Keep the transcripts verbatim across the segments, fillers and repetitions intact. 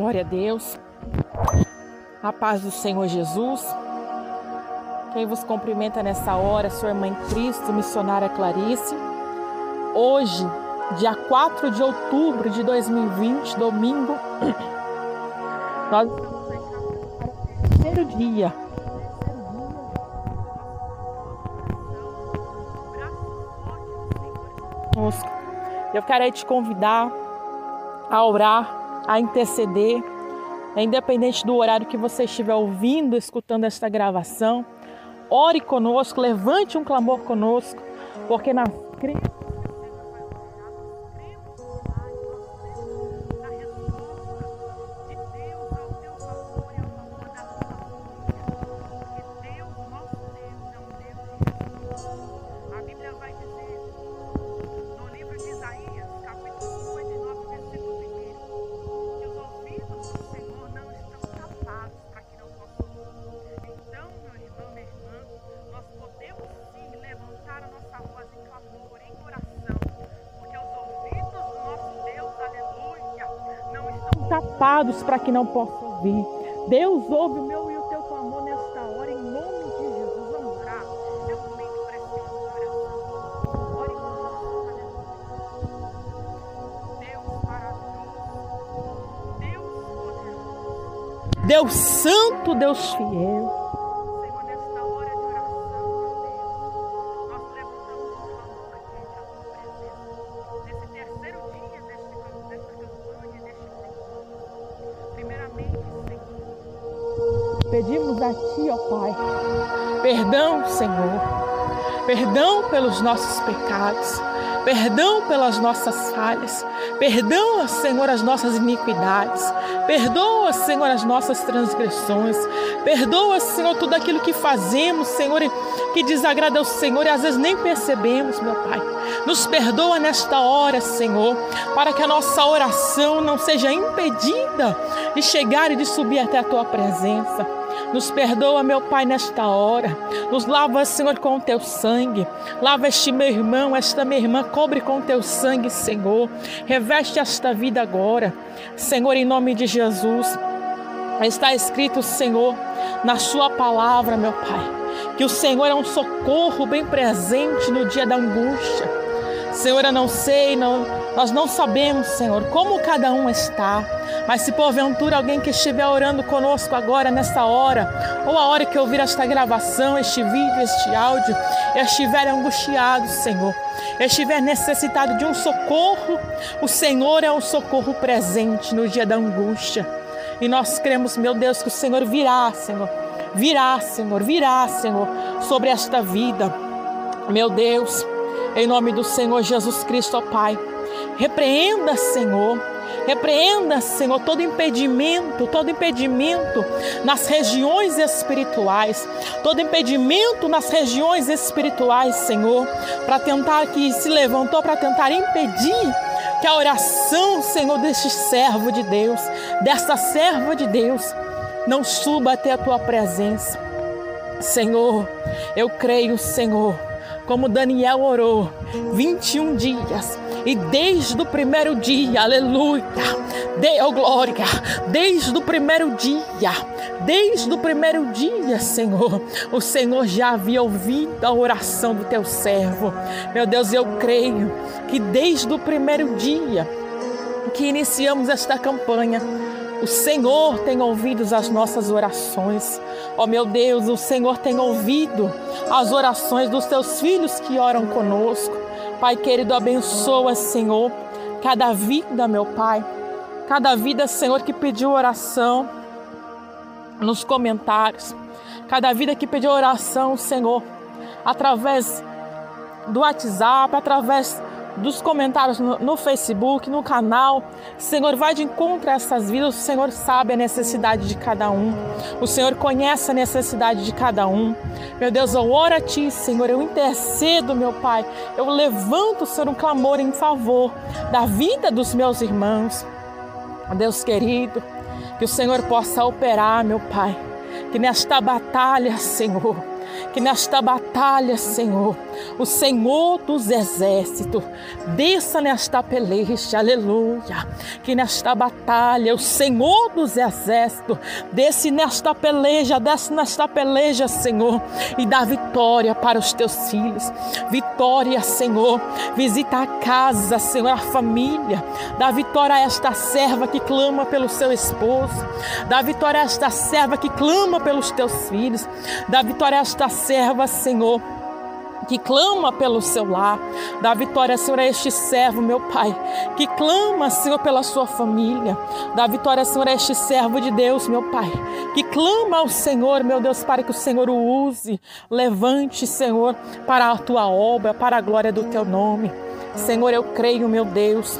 Glória a Deus. A paz do Senhor Jesus. Quem vos cumprimenta nessa hora, sua irmã em Cristo, missionária Clarice. Hoje, dia quatro de outubro de dois mil e vinte, domingo, nós estamos no terceiro dia. Eu quero te convidar a orar, a interceder, independente do horário que você estiver ouvindo, escutando esta gravação. Ore conosco, levante um clamor conosco, porque na crença tapados para que não possa ouvir. Deus ouve o meu e o teu clamor nesta hora, em nome de Jesus. Vamos orar. É um momento precioso de oração. Ore conosco, Deus maravilhoso, Deus poderoso, Deus santo, Deus fiel. Pedimos a Ti, ó Pai, perdão, Senhor, perdão pelos nossos pecados, perdão pelas nossas falhas, perdoa, Senhor, as nossas iniquidades, perdoa, Senhor, as nossas transgressões, perdoa, Senhor, tudo aquilo que fazemos, Senhor, que desagrada ao Senhor e às vezes nem percebemos, meu Pai. Nos perdoa nesta hora, Senhor, para que a nossa oração não seja impedida de chegar e de subir até a Tua presença. Nos perdoa, meu Pai, nesta hora. Nos lava, Senhor, com o Teu sangue. Lava este meu irmão, esta minha irmã. Cobre com o Teu sangue, Senhor. Reveste esta vida agora. Senhor, em nome de Jesus. Está escrito, Senhor, na Sua palavra, meu Pai, que o Senhor é um socorro bem presente no dia da angústia. Senhor, eu não sei, não, nós não sabemos, Senhor, como cada um está. Mas se porventura alguém que estiver orando conosco agora, nesta hora, ou a hora que ouvir esta gravação, este vídeo, este áudio, estiver angustiado, Senhor, estiver necessitado de um socorro, o Senhor é um socorro presente no dia da angústia. E nós cremos, meu Deus, que o Senhor virá, Senhor, virá, Senhor, virá, Senhor, sobre esta vida. Meu Deus, em nome do Senhor Jesus Cristo, ó Pai, repreenda, Senhor, repreenda, Senhor, todo impedimento, todo impedimento nas regiões espirituais, todo impedimento nas regiões espirituais, Senhor, para tentar, que se levantou para tentar impedir que a oração, Senhor, deste servo de Deus, desta serva de Deus, não suba até a Tua presença. Senhor, eu creio, Senhor, como Daniel orou vinte e um dias, e desde o primeiro dia, aleluia, deu glória, desde o primeiro dia, desde o primeiro dia, Senhor, o Senhor já havia ouvido a oração do Teu servo. Meu Deus, eu creio que desde o primeiro dia que iniciamos esta campanha, o Senhor tem ouvido as nossas orações. Ó meu Deus, o Senhor tem ouvido as orações dos Teus filhos que oram conosco. Pai querido, abençoa, Senhor, cada vida, meu Pai, cada vida, Senhor, que pediu oração nos comentários, cada vida que pediu oração, Senhor, através do WhatsApp, através dos comentários no, no Facebook, no canal. Senhor, vai de encontro a essas vidas. O Senhor sabe a necessidade de cada um. O Senhor conhece a necessidade de cada um. Meu Deus, eu oro a Ti, Senhor. Eu intercedo, meu Pai. Eu levanto, Senhor, um clamor em favor da vida dos meus irmãos. Deus querido, que o Senhor possa operar, meu Pai. Que nesta batalha, Senhor, que nesta batalha, Senhor, o Senhor dos exércitos, desça nesta peleja, aleluia, que nesta batalha, o Senhor dos exércitos, desce nesta peleja, desce nesta peleja, Senhor, e dá vitória para os teus filhos, vitória, Senhor, visita a casa, Senhor, a família, dá vitória a esta serva que clama pelo seu esposo, dá vitória a esta serva que clama pelos teus filhos, dá vitória a esta serva, Senhor, que clama pelo seu lar, dá vitória, Senhor, a este servo, meu Pai, que clama, Senhor, pela sua família, dá vitória, Senhor, a este servo de Deus, meu Pai, que clama ao Senhor, meu Deus, para que o Senhor o use, levante, Senhor, para a tua obra, para a glória do teu nome. Senhor, eu creio, meu Deus,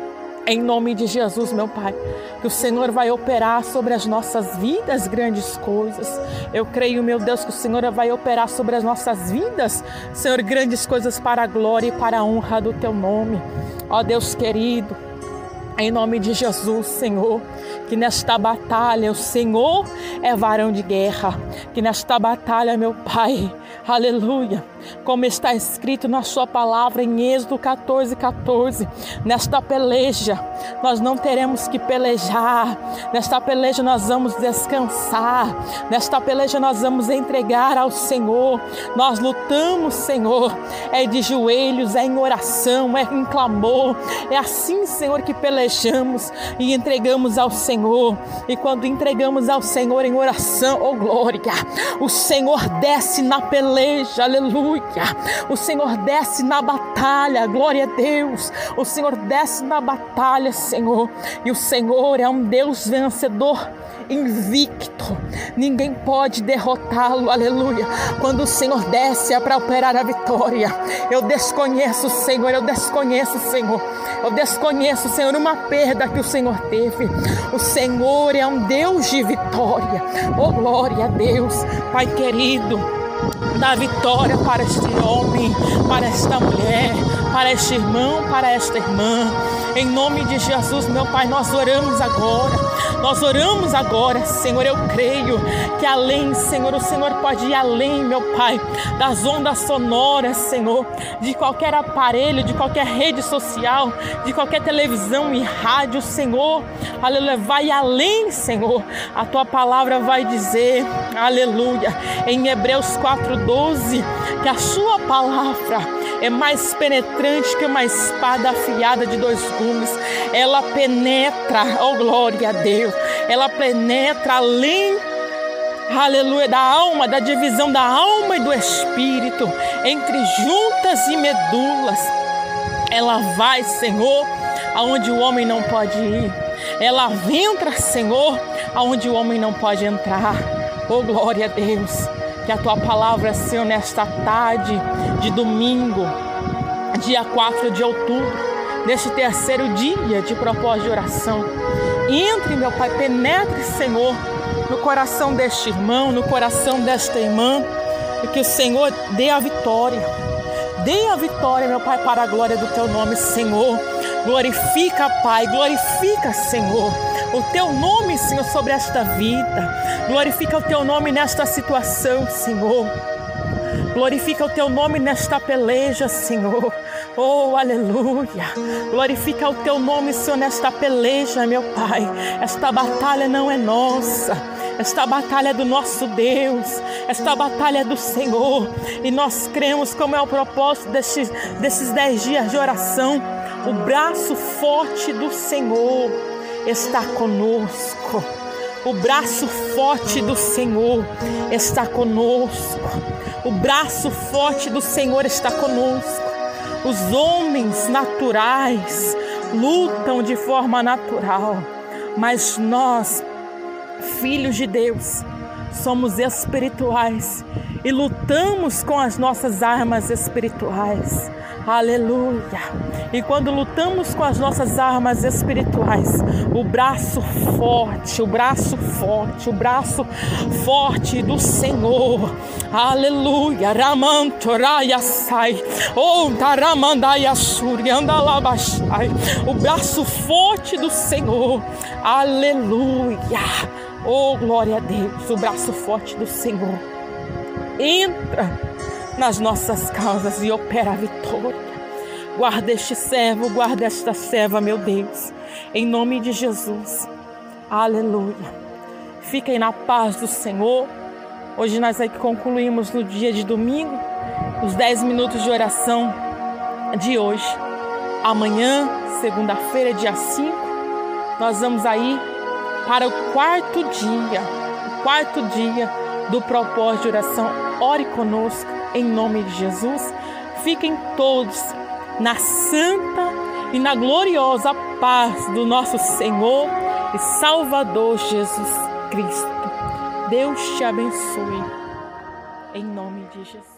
em nome de Jesus, meu Pai, que o Senhor vai operar sobre as nossas vidas grandes coisas. Eu creio, meu Deus, que o Senhor vai operar sobre as nossas vidas, Senhor, grandes coisas para a glória e para a honra do teu nome. Ó Deus querido, em nome de Jesus, Senhor, que nesta batalha o Senhor é varão de guerra, que nesta batalha, meu Pai, aleluia, como está escrito na sua palavra em Êxodo quatorze, quatorze, nesta peleja nós não teremos que pelejar, nesta peleja nós vamos descansar, nesta peleja nós vamos entregar ao Senhor, nós lutamos, Senhor, é de joelhos, é em oração, é em clamor, é assim, Senhor, que pelejamos e entregamos ao Senhor, e quando entregamos ao Senhor em oração, oh glória, o Senhor desce na peleja, aleluia, o Senhor desce na batalha, glória a Deus, o Senhor desce na batalha, Senhor, e o Senhor é um Deus vencedor, invicto, ninguém pode derrotá-lo, aleluia. Quando o Senhor desce é para operar a vitória. Eu desconheço, Senhor, eu desconheço, Senhor, eu desconheço, Senhor, uma perda que o Senhor teve. O Senhor é um Deus de vitória, oh glória a Deus. Pai querido, dá vitória para este homem, para esta mulher, para este irmão, para esta irmã. Em nome de Jesus, meu Pai, nós oramos agora. Nós oramos agora, Senhor, eu creio que além, Senhor, o Senhor pode ir além, meu Pai, das ondas sonoras, Senhor, de qualquer aparelho, de qualquer rede social, de qualquer televisão e rádio, Senhor, aleluia, vai além, Senhor. A Tua palavra vai dizer, aleluia, em Hebreus quatro, doze, que a Sua palavra é mais penetrante que uma espada afiada de dois gumes. Ela penetra, oh glória a Deus, ela penetra além, aleluia, da alma, da divisão da alma e do espírito, entre juntas e medulas. Ela vai, Senhor, aonde o homem não pode ir. Ela entra, Senhor, aonde o homem não pode entrar. Oh glória a Deus. Que a Tua palavra, Senhor, nesta tarde de domingo, dia quatro de outubro, neste terceiro dia de propósito de oração, entre, meu Pai, penetre, Senhor, no coração deste irmão, no coração desta irmã, e que o Senhor dê a vitória. Dê a vitória, meu Pai, para a glória do Teu nome, Senhor. Glorifica, Pai, glorifica, Senhor, o Teu nome, Senhor, sobre esta vida. Glorifica o Teu nome nesta situação, Senhor. Glorifica o Teu nome nesta peleja, Senhor. Oh, aleluia. Glorifica o Teu nome, Senhor, nesta peleja, meu Pai. Esta batalha não é nossa. Esta batalha é do nosso Deus. Esta batalha é do Senhor. E nós cremos como é o propósito desses, desses dez dias de oração. O braço forte do Senhor está conosco. O braço forte do Senhor está conosco. O braço forte do Senhor está conosco. Os homens naturais lutam de forma natural, mas nós, filhos de Deus, somos espirituais e lutamos com as nossas armas espirituais. Aleluia! E quando lutamos com as nossas armas espirituais, o braço forte, o braço forte, o braço forte do Senhor, aleluia! Ramantoraya sai, oh, taramandaya suriandalabashai, o braço forte do Senhor, aleluia! Oh, glória a Deus, o braço forte do Senhor entra nas nossas causas e opera a vitória. Guarda este servo, guarda esta serva, meu Deus, em nome de Jesus. Aleluia. Fiquem na paz do Senhor. Hoje nós aqui concluímos no dia de domingo os dez minutos de oração de hoje. Amanhã, segunda-feira, dia cinco, nós vamos aí para o quarto dia, o quarto dia do propósito de oração. Ore conosco, em nome de Jesus. Fiquem todos na santa e na gloriosa paz do nosso Senhor e Salvador Jesus Cristo. Deus te abençoe, em nome de Jesus.